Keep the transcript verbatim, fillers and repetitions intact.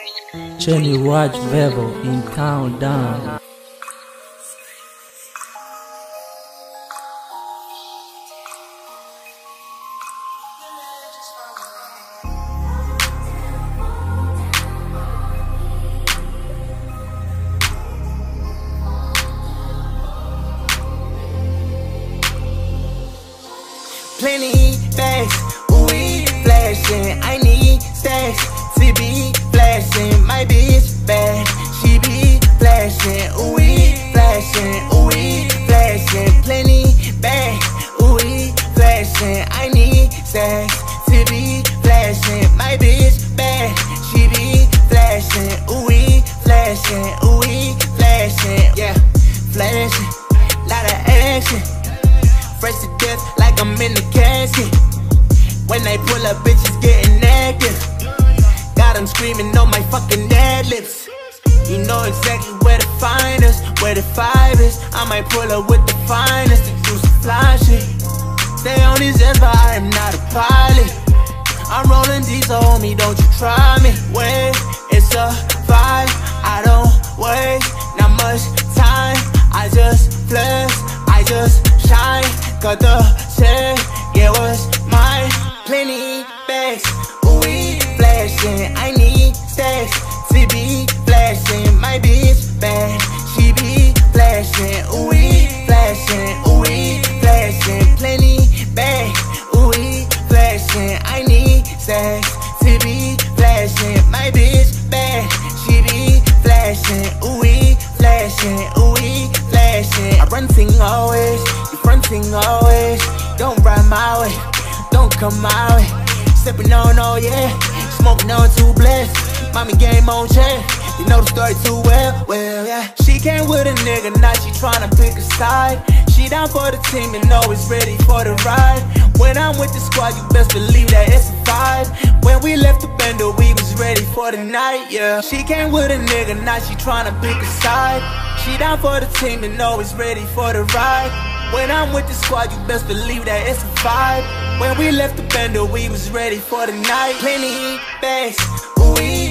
Jenny Watch Vevo in Countdown. Plenty bags, we flashing. I need stacks to be flashing. My bitch bad, she be flashing. We flashing, we flashing. Plenty bag, we flashing. I need stacks to be flashing. My bitch bad, she be flashing. We flashing, we flashing. Yeah, flashing, lot of action. Fresh to death like I'm in the casket. When they pull up, bitches getting active. Got them screaming on my fucking ad lips. You know exactly where to find us, where the five is. I might pull up with the finest to do some fly shit. Stay on these ends, but I am not a pilot. I'm rolling these, so homie, don't you try me. Wait, it's a vibe, I don't waste not much time. I just flex, I just shine. Got the set, yeah, what's mine? Plenty bags, we flashing. I need stacks to be flashing. My bitch bad, she be flashing. We flashing, we flashing. Plenty bags, we flashing. I need stacks to be flashing. My bitch bad, she be flashing. We flashing, we flashing. I run thing always. Fronting always, don't ride my way, don't come my way. Sipping on, oh yeah, smoking on too blessed. Mommy game on check, you know the story too well, well yeah. She came with a nigga, now she tryna pick a side. She down for the team and always ready for the ride. When I'm with the squad, you best believe that it's a vibe. When we left the bender, we was ready for the night, yeah. She came with a nigga, now she tryna pick a side. She down for the team and always ready for the ride. When I'm with the squad, you best believe that it's a vibe. When we left the bender, we was ready for the night. Plenty bags, we